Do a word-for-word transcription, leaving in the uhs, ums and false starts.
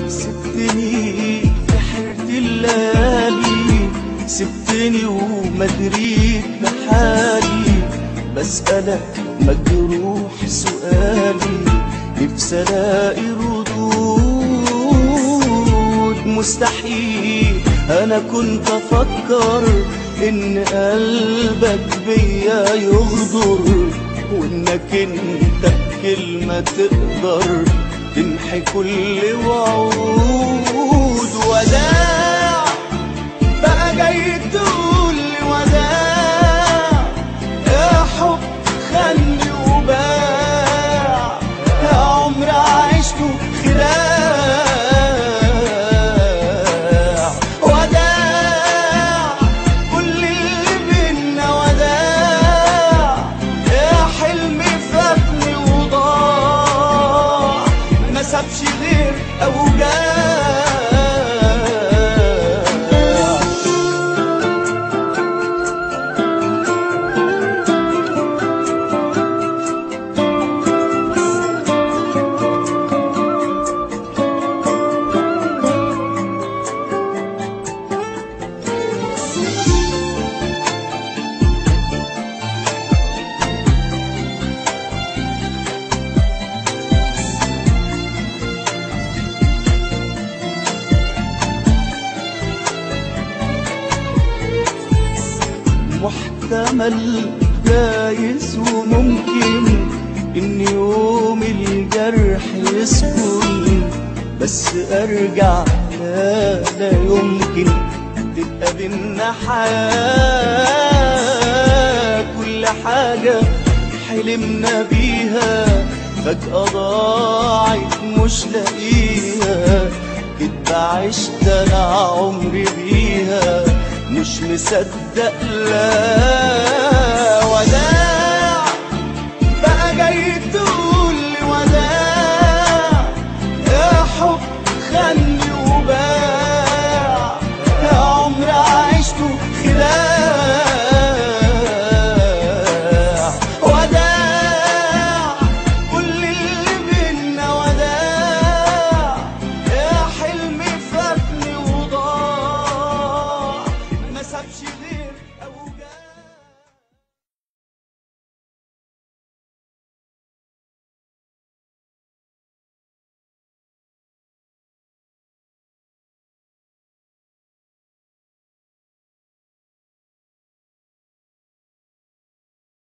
سبتني في حيرة الليالي، سبتني وما دريت بحالي، بسألك مجروح سؤالي، نفسي الاقي ردود. مستحيل انا كنت افكر ان قلبك بيا يغدر، وانك انت بكلمة تقدر تمحي كل وعود. وداع بقى جاي تقول لي وداع، يا حب خلني وباع، يا عمر عشته خداع. وداع كل اللي بينا وداع، يا حلمي فاتني وضاع، ما سابش غير أوجاع. محتمل جايز وممكن إن يوم الجرح يسكن، بس أرجع لا لا يمكن تبقى بينا حياة. كل حاجة حلمنا بيها فجأة ضاعت مش لاقيها، كدبة عشت أنا عمري بيها مش مصدق. لا ولا